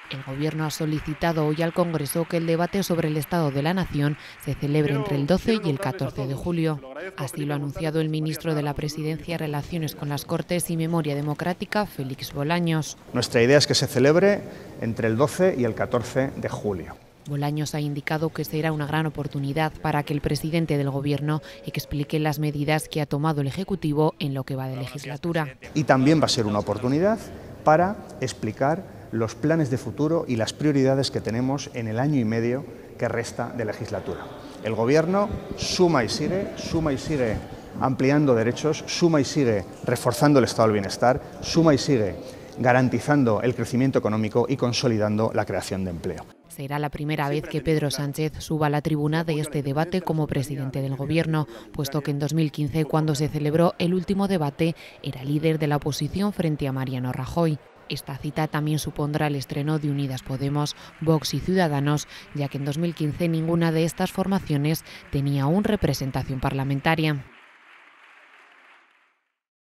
El Gobierno ha solicitado hoy al Congreso que el debate sobre el Estado de la Nación se celebre entre el 12 y el 14 de julio. Así lo ha anunciado el ministro de la Presidencia, Relaciones con las Cortes y Memoria Democrática, Félix Bolaños. Nuestra idea es que se celebre entre el 12 y el 14 de julio. Bolaños ha indicado que será una gran oportunidad para que el presidente del Gobierno explique las medidas que ha tomado el Ejecutivo en lo que va de legislatura. Y también va a ser una oportunidad para explicar los planes de futuro y las prioridades que tenemos en el año y medio que resta de legislatura. El Gobierno suma y sigue ampliando derechos, suma y sigue reforzando el estado del bienestar, suma y sigue garantizando el crecimiento económico y consolidando la creación de empleo. Será la primera vez que Pedro Sánchez suba a la tribuna de este debate como presidente del Gobierno, puesto que en 2015, cuando se celebró el último debate, era líder de la oposición frente a Mariano Rajoy. Esta cita también supondrá el estreno de Unidas Podemos, Vox y Ciudadanos, ya que en 2015 ninguna de estas formaciones tenía aún representación parlamentaria.